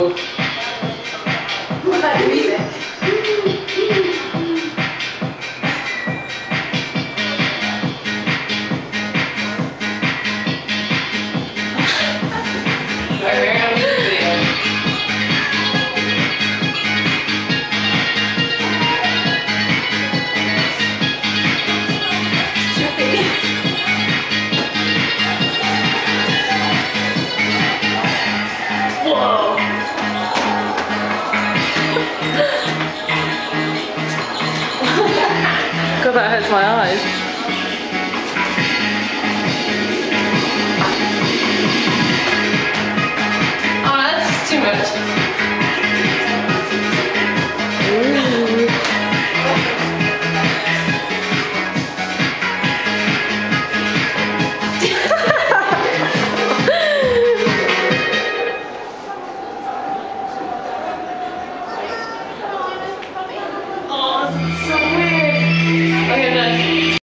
Guarda, music. God, that hurts my eyes. Oh, that's too much. Oh, this is so weird.